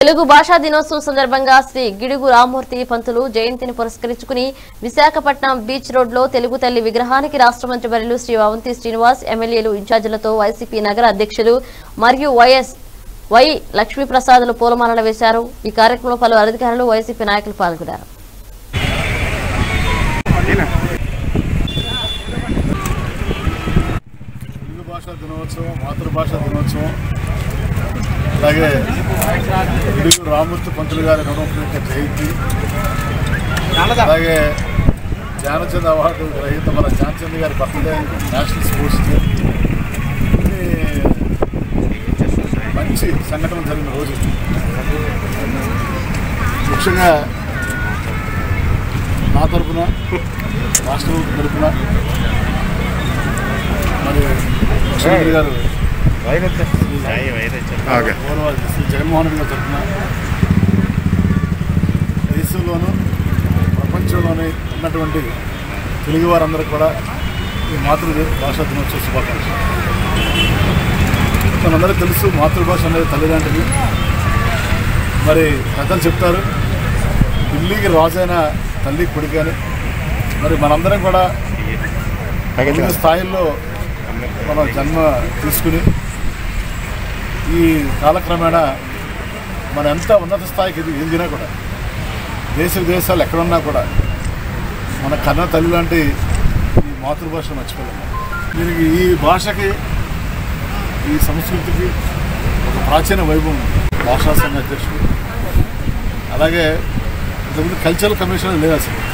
తెలుగు భాషా దినోత్సవం సందర్భంగా శ్రీ గిడుగు రామ్మూర్తి పంతులు జయంతిని పురస్కరించుకుని విశాఖపట్నం బీచ్ రోడ్ లో తెలుగు తల్లి విగ్రహానికి రాష్ట్ర మంత్రి వర్యులు శ్రీ అవంతి శ్రీనివాస్ ఎమ్మెల్యేలు ఇన్ఛార్జీలతో వైసీపీ నగర అధ్యక్షులు మరియు వై లక్ష్మీప్రసాద్లు పూలమాలలు వేశారు। ఈ కార్యక్రమంలో పలు అధికారులు వైసీపీ నాయకులు పాల్గొన్నారు। మాతృభాషా దినోత్సవం అలాగే గిడుగు రామ్మూర్తి పంతులు గారి 101వ జయంతి అలాగే ధ్యానచంద్ అవార్డు గ్రహీత మన ధ్యానచంద్ గారి బర్త్డే నేషనల్ స్పోర్ట్స్ డే మంచి సంఘటన జరిగిన రోజు ముఖ్యంగా నా తరఫున రాష్ట్ర తరఫున మరి ముఖ్యమంత్రి గారు శ్రీ జగన్మోహన్ రెడ్డి గారి తరఫున దేశంలోనూ ప్రపంచంలోనే ఉన్నటువంటి తెలుగు వారందరూ కూడా ఈ మాతృభాషా దినోత్సవ శుభాకాంక్షలు। మనందరికీ తెలుసు మాతృభాష అనేది తల్లి లాంటిది। మరి పెద్దలు చెప్తారు ఢిల్లీకి రాజైన తల్లి కొడుకు అని। మరి మనందరం కూడా వివిధ స్థాయిల్లో మనం జన్మ తీసుకుని ఈ కాలక్రమేణా మనం ఎంత ఉన్నత స్థాయికి ఎదిగినా కూడా దేశాలు ఎక్కడున్నా కూడా మన కన్న తల్లి లాంటి ఈ మాతృభాషను మర్చిపోలేము। దీనికి ఈ భాషకి ఈ సంస్కృతికి ఒక ప్రాచీన వైభవం భాషా సంఘ అధ్యక్షుడు అలాగే ఇంతకుముందు కల్చరల్ కమిషన్ లేదు అసలు